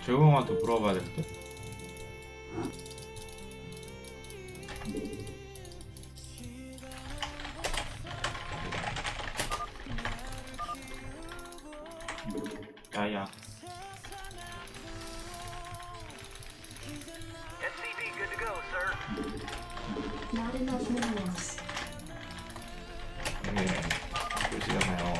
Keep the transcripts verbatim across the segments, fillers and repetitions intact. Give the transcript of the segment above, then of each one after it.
재공한테 물어봐야 될 듯? 야야. Not enough minerals. 네, 보시잖아요.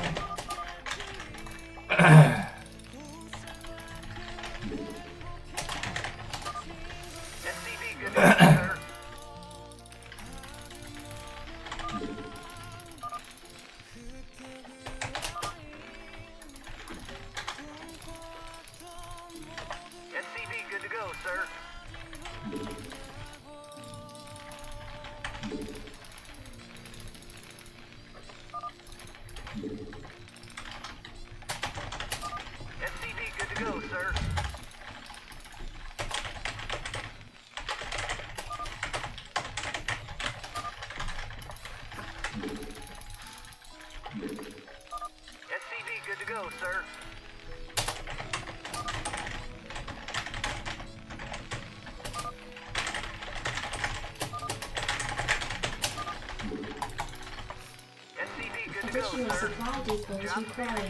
Additional supply depots required.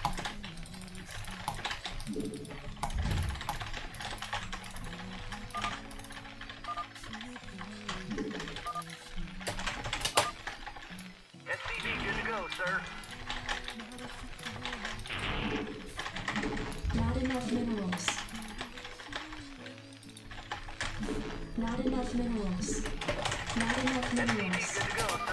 Not enough minerals. Not enough minerals. Not enough minerals.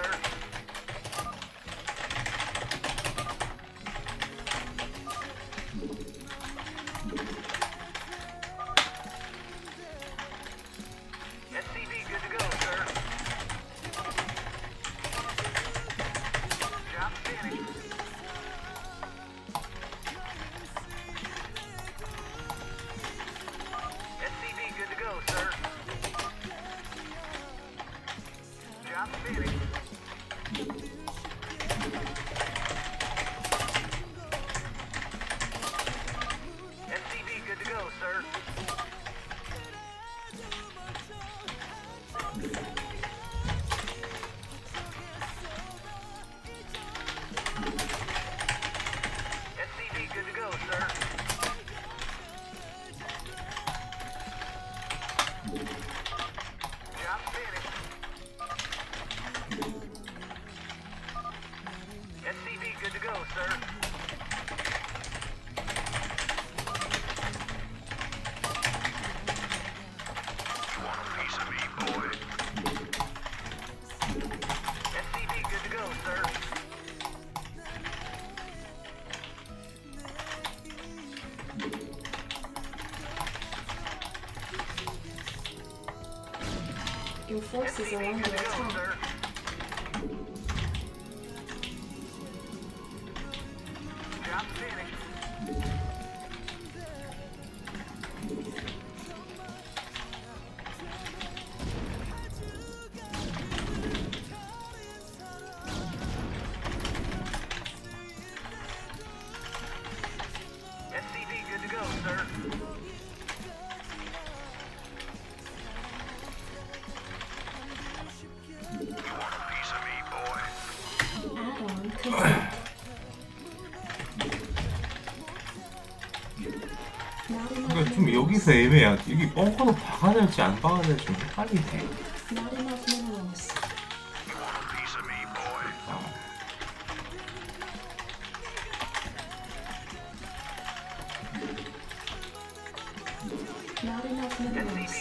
Your forces are under attack. Add-on complete. Not enough 그러니까 좀 minerals. 여기서 애매해. 여기 뻥커도 박아야 될지 안 박아야 될지 좀 헷갈리네. Not enough minerals. Not enough minerals.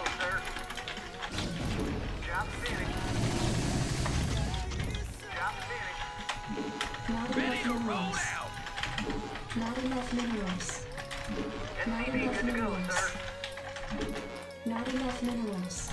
Not enough minerals. Not enough minerals. Not enough minerals. Not enough minerals.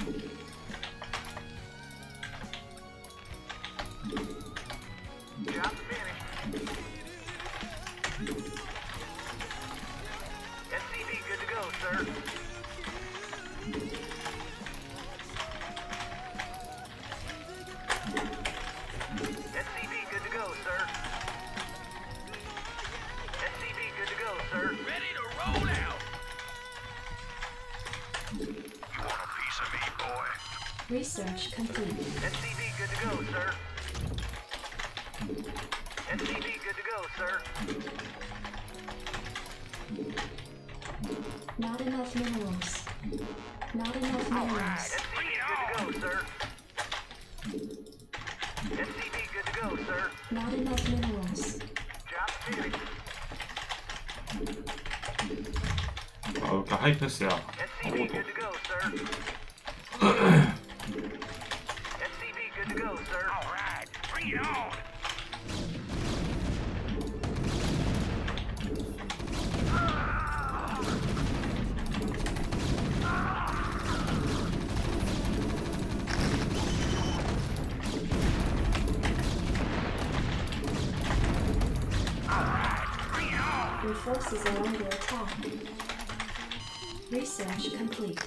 Research complete. S C V good to go, sir. S C V good to go, sir. Not enough minerals. Not enough minerals. S C V good to go, sir. S C V good to go, sir. Not enough minerals. Job finished. 아, 왜 이렇게 하이패스야? S C V good to go, sir. S C V good to go, sir. All right, bring it on. Your forces are under attack. Research complete.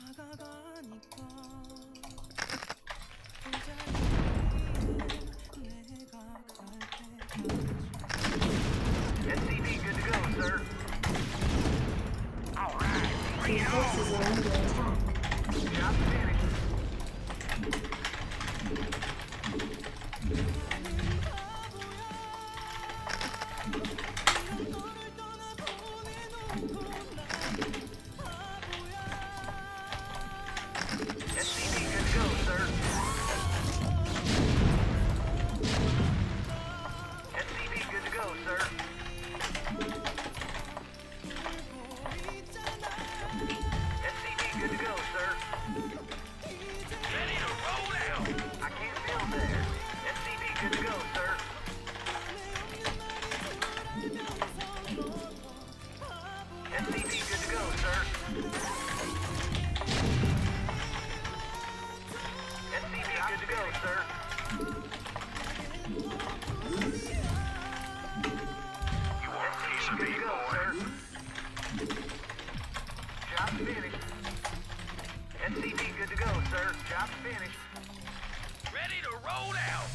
S C V good to go, sir. All right, Your forces are under attack. job finished. S C V good to go, sir. S C V good to go, sir. S C V good to go, sir. Ready to roll out. I can't build there. S C V good to go, sir. S C V good to go, sir. S C V good to go, sir. You want a piece of me, boy? Job finished. S C V good to go, sir. Job finished. Ready to roll out.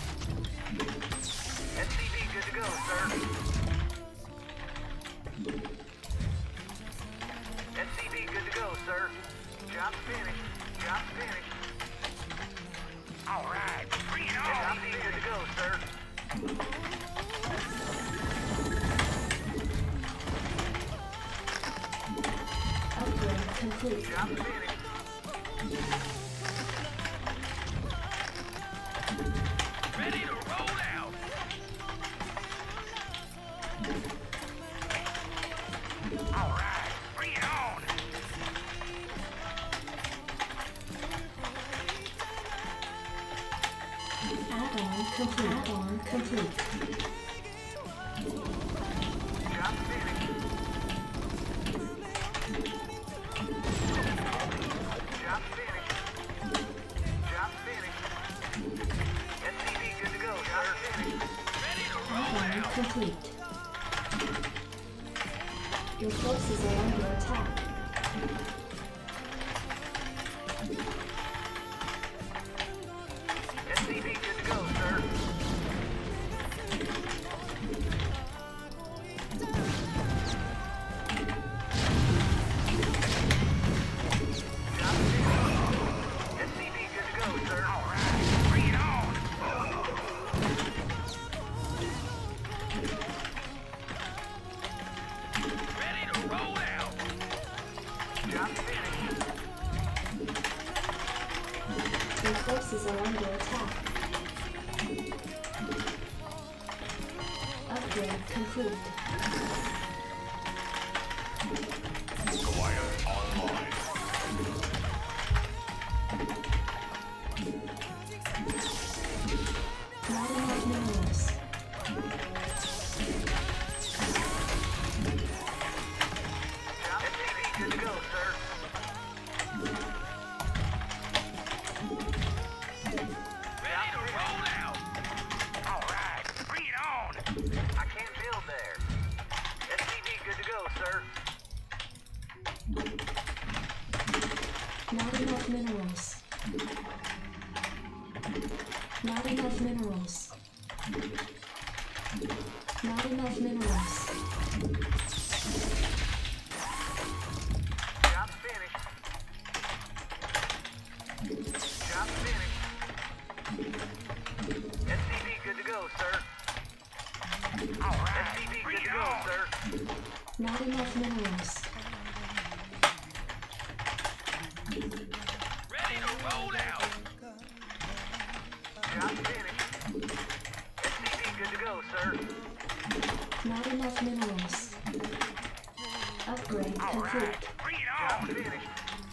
S C V good to go, sir. S C V good to go, sir. Job finished. Job finished. All right, bring it on. S C V good to go, sir. Upgrade complete. Job finished. Ready to roll out. All right, bring it on. Add-on complete. Add-on complete. Job finished. Job finished. Job finished. S C V good to go, sir. Finished. Ready to roll Add-on out. complete. Your forces are under attack. S C V good to go, sir. Job finished. S C V good to go, sir. All right, bring it on. Ready to roll out. Job finished. Your forces are under attack. Upgrade complete. Not enough minerals. S C V good to go, sir. Ready to roll out. All right, bring it on. I can't build there. S C V good to go, sir. Not enough minerals. Not enough minerals. Not enough minerals. Job finished. All right. S C V good to go, sir. Not enough minerals. Ready to roll out. Job finished. S C V good to go, sir. Not enough minerals. Upgrade complete. Bring it on. Job finished.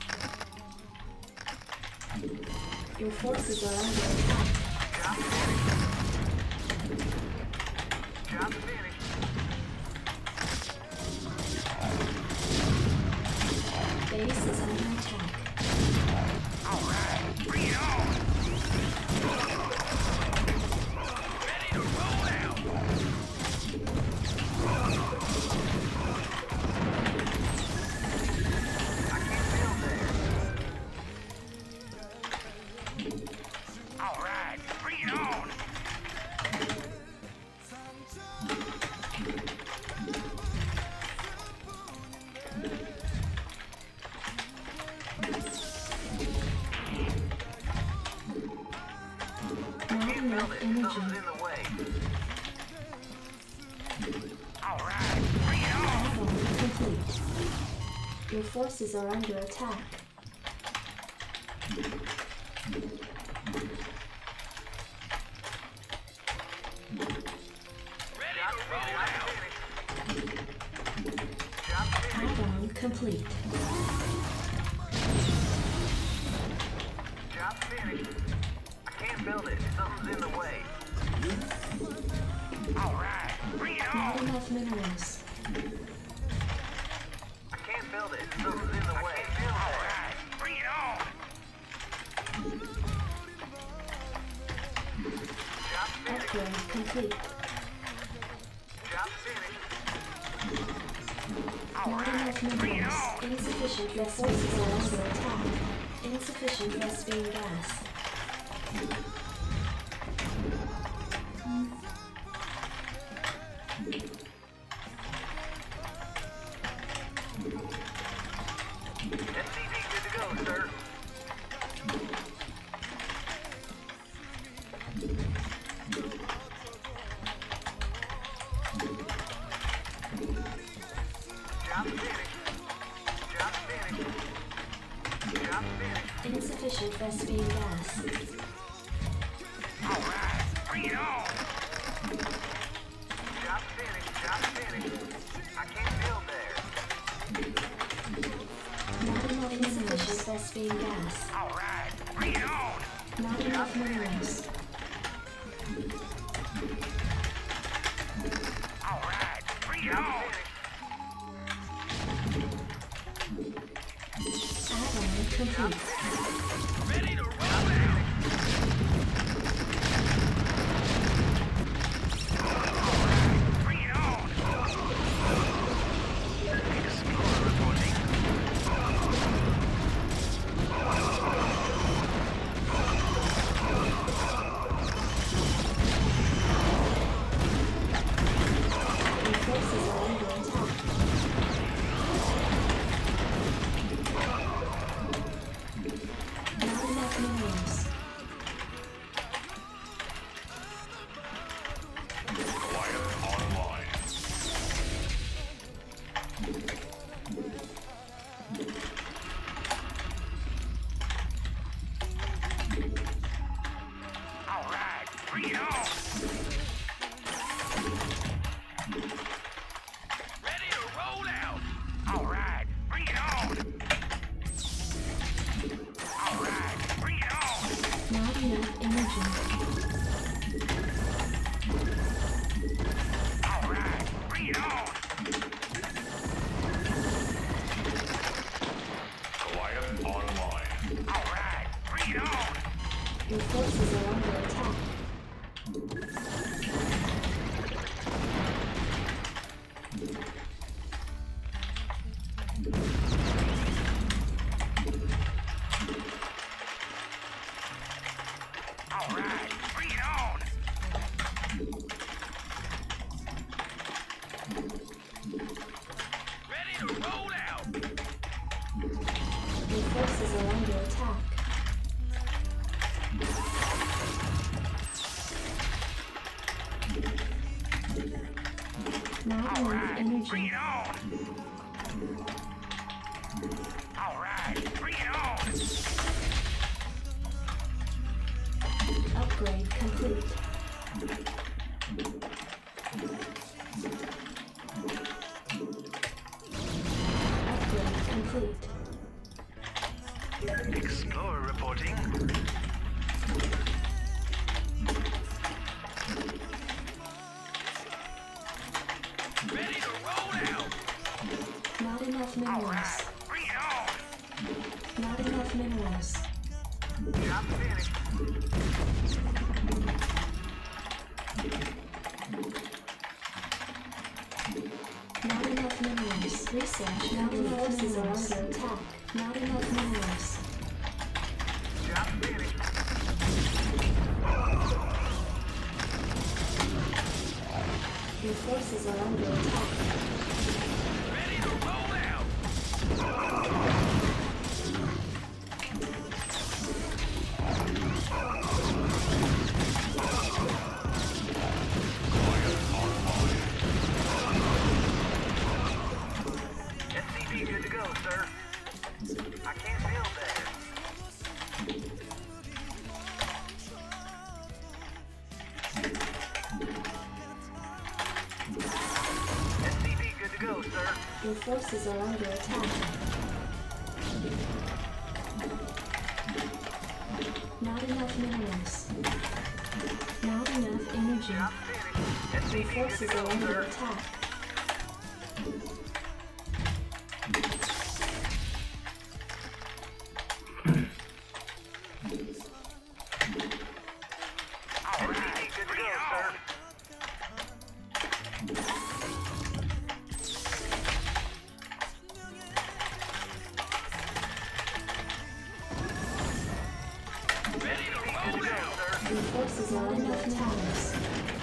Your forces are under attack. Job finished. Job finished. Base is under attack. All right. Bring it on. Ready to roll out. I can't build there. All right. Bring it on. Not enough Build it. energy. Something's in the way. All right. Bring it on. Add-on complete. Your forces are under attack. Ready to roll out. Job finished. Add-on complete. Job finished. I can't build it. Something's in the way. All right. Bring it Not on. enough minerals. I can't build it. Something's in the way. All right. Bring it on. Job finished. Upgrade complete. Job finished. All Not right. enough Bring it minerals. on. Insufficient. Your forces are under attack. Insufficient Vespene gas. S C V good to go, sir. Job finished. Job finished. Job finished. Insufficient Vespene gas. All right. Bring it on. Job finished. Job finished. I can't build there. Not enough insufficient Vespene gas. All right. Bring it on. Not enough minerals. All right. Bring it on. Add-on complete. Ready to roll out. Bring it on. Explorer reporting. Your forces are under attack. Not enough Bring energy. it on! Alright, bring it on! Upgrade complete. Upgrade complete. Explorer reporting. Ready to roll out! Not enough minerals. Alright, bring it on! Not enough minerals. Job finished. Not enough minerals. Research. Not enough forces are under attack. Not enough minerals. Job finished. Your forces are under attack. Ready to roll out! S C V good to go, sir. I can't feel that. S C V good to go, sir. Your forces are under attack. Not enough minerals. Not enough energy. Job finished. S C Your V good to forces go, are under sir. attack. S C V good to go, sir. Ready to roll out, sir. Your forces are under attack.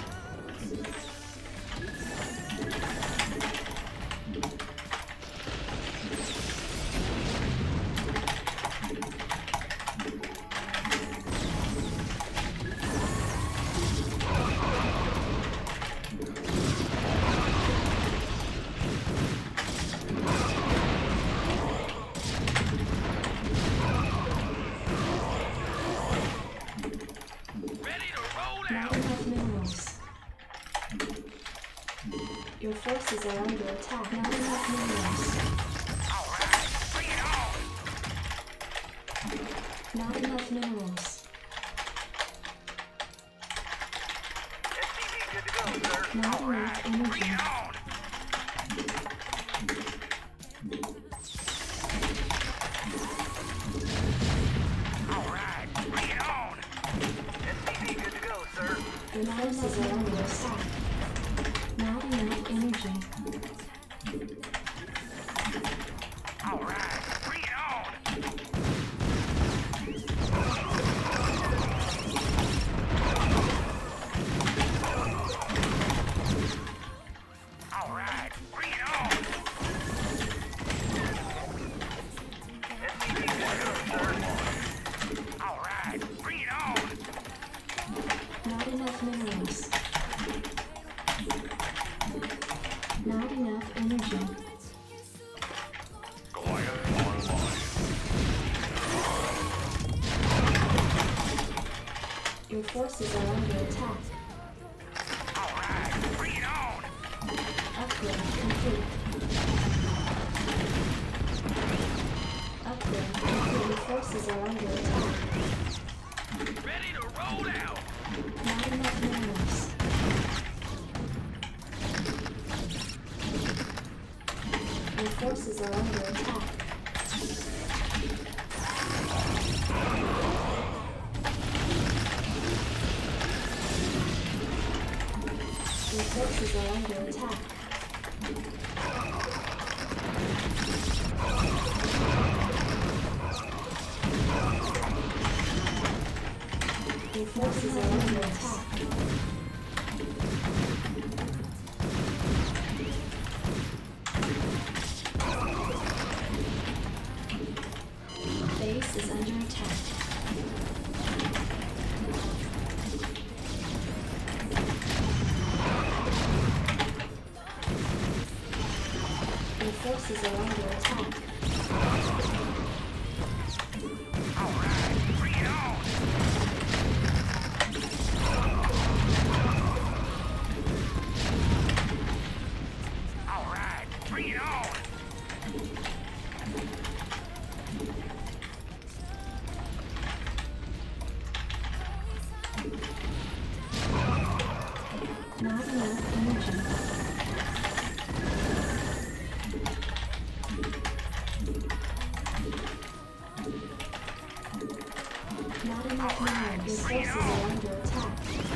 Ready to roll Not out. enough minerals. Your forces are under attack. Not enough minerals. Alright, bring it on. Not enough minerals. S C V good to go, sir. Not enough Bring energy. it on. Alright, bring it on. S C V good to go, sir. Your forces are under attack. Not enough energy. Alright, bring it on. Alright, bring it on. S C V good to go, sir. Alright, bring it on. Not enough minerals. Not enough energy. Your forces are under attack. Alright, bring it on. Upgrade complete. Upgrade complete. Your forces are under attack. Ready to roll out. Not enough minerals. Your forces are under attack. Your forces are under attack. Your forces are under attack. Base is under attack. forces are under attack. All right, bring it on. All right, bring it on. Not enough energy. Not enough minerals. Your forces are under attack.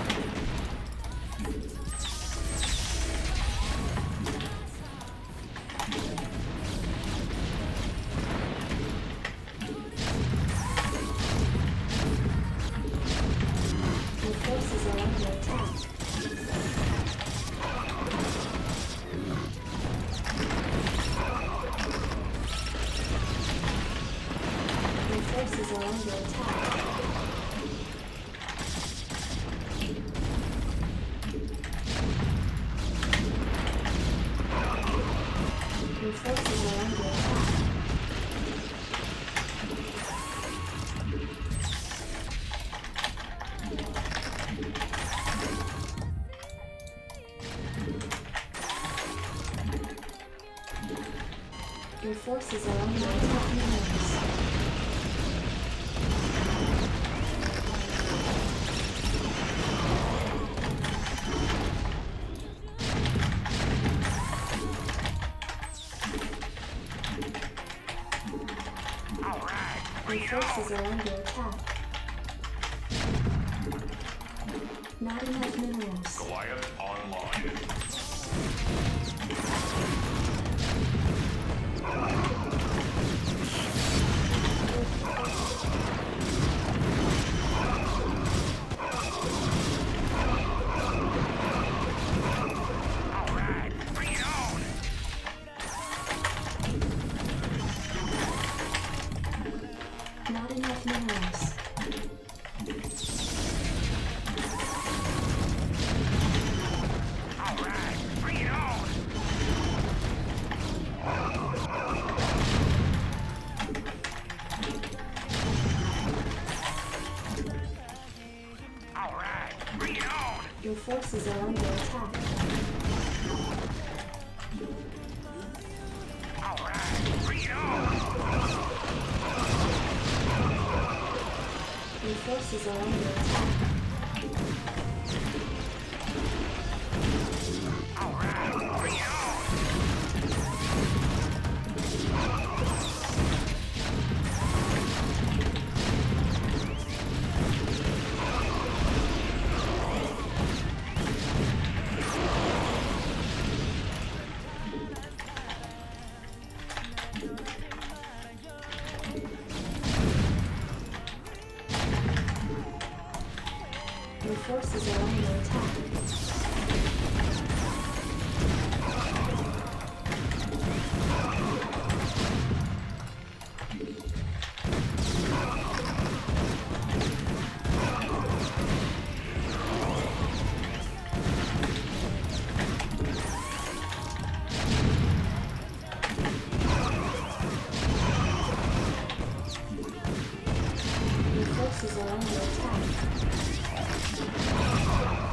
Your forces are under attack. Your forces are under attack. Your forces are under attack. Your forces are under attack. Minerals. All right, bring Your it on. forces are under attack. Not enough minerals. Goliath online. All right, bring it on. Not enough minerals. All right, bring it on. All right, bring it on. Your forces are under attack. All right, bring it on. Your forces are under attack. All right, bring it on. Your forces are under attack. Your forces are under attack.